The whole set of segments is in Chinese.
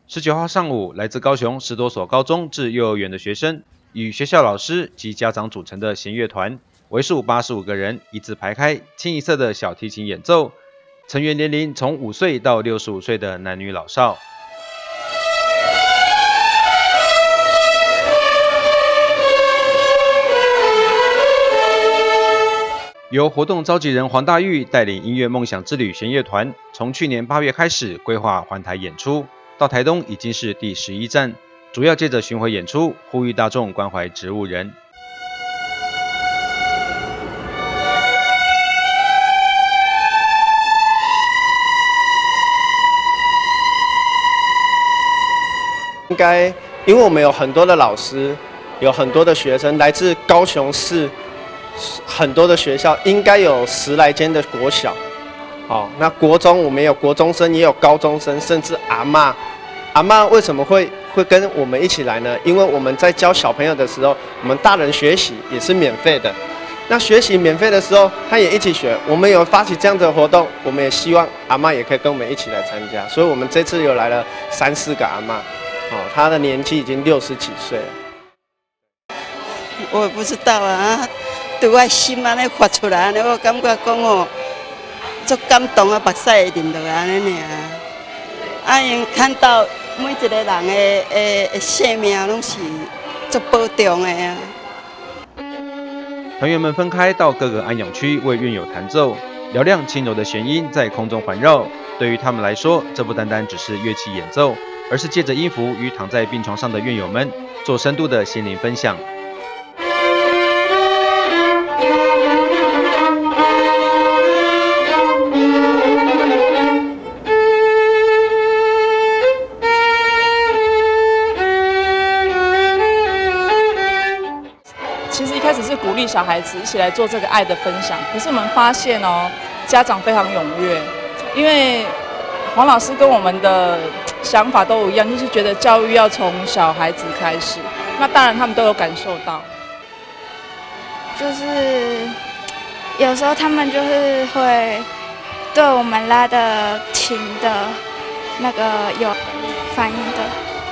19号上午，来自高雄10多所高中至幼儿园的学生，与学校老师及家长组成的弦乐团，为数85个人，一字排开，清一色的小提琴演奏，成员年龄从5岁到65岁的男女老少。由活动召集人黄大玉带领音乐梦想之旅弦乐团，从去年8月开始规划环台演出。到台东已经是第11站，主要借着巡回演出，呼吁大众关怀植物人。 应该，因为我们有很多的老师，有很多的学生，来自高雄市很多的学校，应该有10来间的国小。好，那国中我们有国中生，也有高中生，甚至阿嬷。阿嬷为什么会跟我们一起来呢？因为我们在教小朋友的时候，我们大人学习也是免费的。那学习免费的时候，他也一起学。我们有发起这样的活动，我们也希望阿嬷也可以跟我们一起来参加。所以我们这次又来了3、4个阿嬷，哦，她的年纪已经60几岁了。 我也不知道啊，对我心安尼发出来，我感觉讲哦。足感动啊，目屎会淋落来安尼尔。啊，因看到每一个人的生命拢是足保重的啊。 团员们分开到各个安养区为院友弹奏，嘹亮轻柔的弦音在空中环绕。对于他们来说，这不单单只是乐器演奏，而是借着音符与躺在病床上的院友们做深度的心灵分享。 其实一开始是鼓励小孩子一起来做这个爱的分享，可是我们发现哦，家长非常踊跃，因为黄老师跟我们的想法都一样，就是觉得教育要从小孩子开始。那当然他们都有感受到， 就是有时候他们就是会对我们拉的琴的那个有反应的。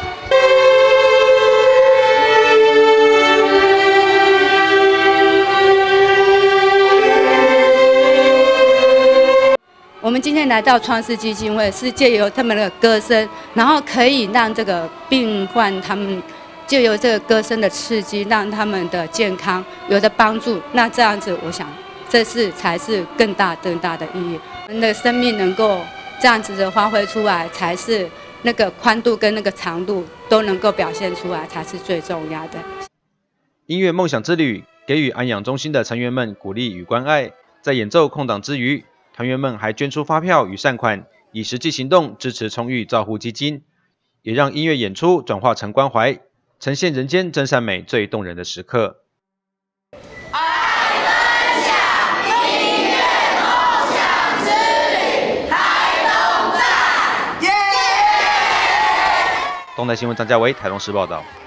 我们今天来到创世基金会，是借由他们的歌声，然后可以让这个病患他们借由这个歌声的刺激，让他们的健康有的帮助。那这样子，我想这才是更大的意义。我们的生命能够这样子的发挥出来，才是那个宽度跟那个长度都能够表现出来，才是最重要的。 音乐梦想之旅给予安养中心的成员们鼓励与关爱，在演奏空档之余。团员们还捐出发票与善款，以实际行动支持充裕照护基金，也让音乐演出转化成关怀，呈现人间真善美最动人的时刻。爱分享音乐梦想之旅，台东站，耶！东台新闻张家维，台东市报道。